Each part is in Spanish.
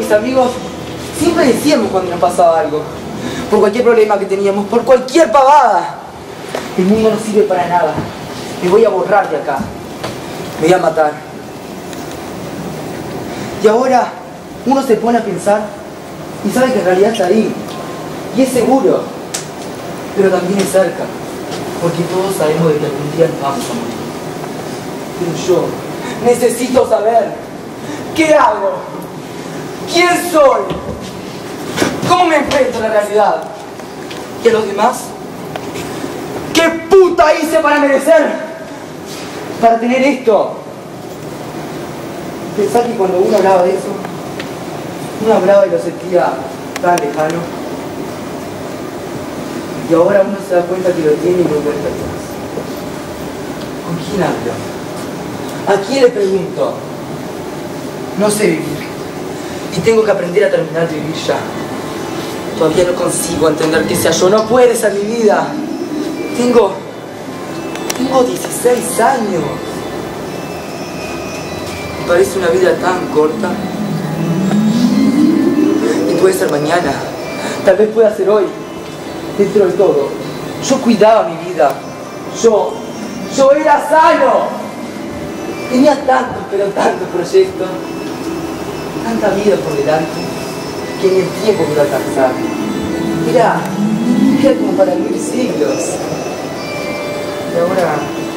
mis amigos siempre decíamos cuando nos pasaba algo. Por cualquier problema que teníamos, por cualquier pavada. El mundo no sirve para nada. Me voy a borrar de acá. Me voy a matar. Y ahora uno se pone a pensar y sabe que en realidad está ahí. Y es seguro. Pero también es cerca. Porque todos sabemos de que algún día nos vamos a morir. Pero yo necesito saber qué hago, quién soy, cómo me enfrento a la realidad. ¿Y a los demás? ¿Qué puta hice para merecer? Para tener esto. Pensar que cuando uno hablaba de eso, uno hablaba y lo sentía tan lejano. Y ahora uno se da cuenta que lo tiene y no vuelve atrás. ¿Con quién hablo? ¿A quién le pregunto? No sé vivir. Y tengo que aprender a terminar de vivir ya. Todavía no consigo entender que sea yo. No puede ser mi vida. Tengo 16 años. Me parece una vida tan corta. Y puede ser mañana. Tal vez pueda ser hoy. Dentro de todo, yo cuidaba mi vida. Yo era sano. Tenía tantos, pero tantos proyectos. Tanta vida por delante, que ni el tiempo me iba a alcanzar. Era como para vivir siglos. ¿Y ahora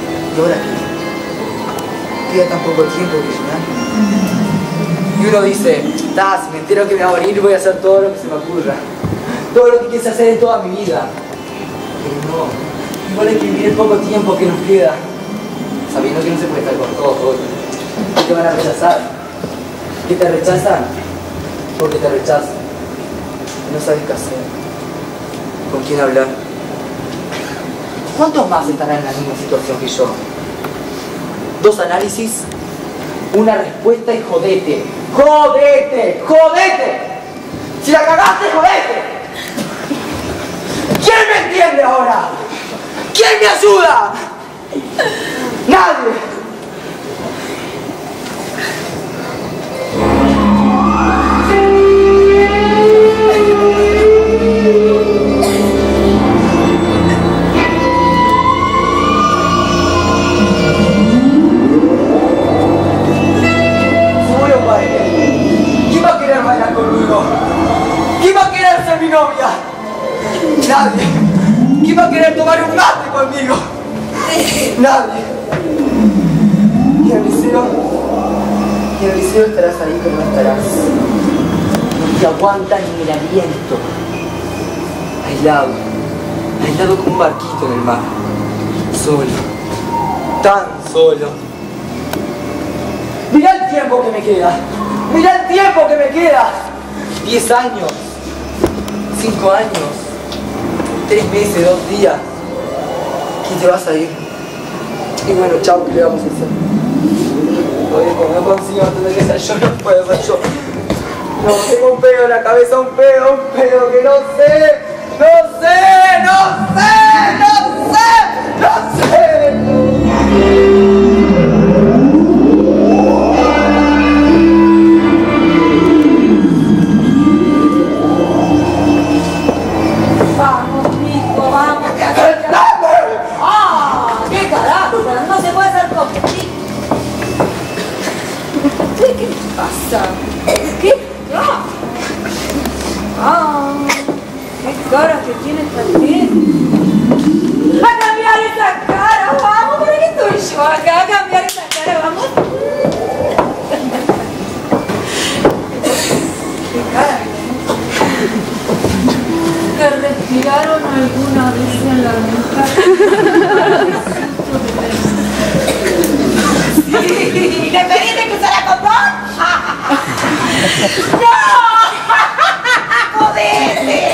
qué? Queda tan poco tiempo que llenar. Y uno dice, si me entero que me va a morir, voy a hacer todo lo que se me ocurra. Todo lo que quise hacer en toda mi vida. Pero no, igual hay que vivir el poco tiempo que nos queda, sabiendo que no se puede estar con todos, que te van a rechazar, que te rechazan porque te rechazan, y no sabes qué hacer, con quién hablar. ¿Cuántos más estarán en la misma situación que yo? 2 análisis, una respuesta y jodete. ¡Jodete! ¡Jodete! Si la cagaste, jodete. ¿Quién me entiende ahora? ¿Quién me ayuda? ¡Nadie! Seguro, padre. ¿Quién va a querer bailar conmigo? ¿Quién va a querer ser mi novia? Nadie. ¿Quién va a querer tomar un mate conmigo? Nadie. Y en el liceo estarás ahí, pero no estarás. No te aguanta ni el aliento. Aislado como un barquito en el mar. Solo. Tan solo. Mirá el tiempo que me queda. Mirá el tiempo que me queda. 10 años. 5 años. 3 meses, 2 días. ¿Quién te vas a ir? Y bueno, chao, ¿qué le vamos a hacer? No consigo entender que sea yo, no puedo ser yo. No, tengo un pedo en la cabeza, un pedo que no sé. Vamos, Nico, vamos. ¡Qué carajo! No se puede hacer competir. ¿Qué pasa? ¿Qué? Qué cara que tiene esta gente. ¡A cambiar esa cara! ¡Vamos! ¿Para qué estoy yo acá? ¡A cambiar esa cara! ¡Vamos! ¡Qué cara! ¿Que respiraron alguna vez en la nuca? ¿Sí? ¿Le pediste que usara condón? ¡No! ¡Jodete!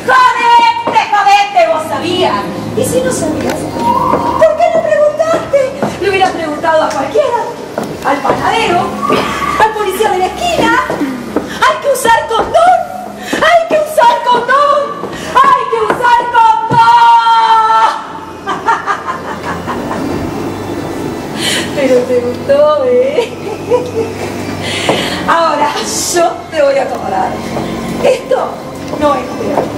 ¡Vos sabías! ¿Y si no sabías? ¿Por qué no preguntaste? Le hubieras preguntado a cualquiera. Al panadero, al policía de la esquina. ¡Hay que usar condón! ¡Hay que usar condón! ¡Hay que usar condón! Pero te gustó, ¿eh? Ahora yo te te voy a acomodar. Esto no es peor.